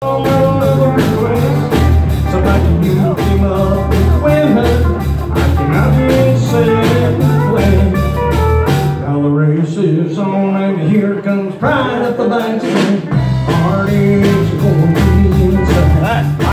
Another request. Somebody you came up with I cannot be said when. Now the race is on and here comes pride up the backstreet.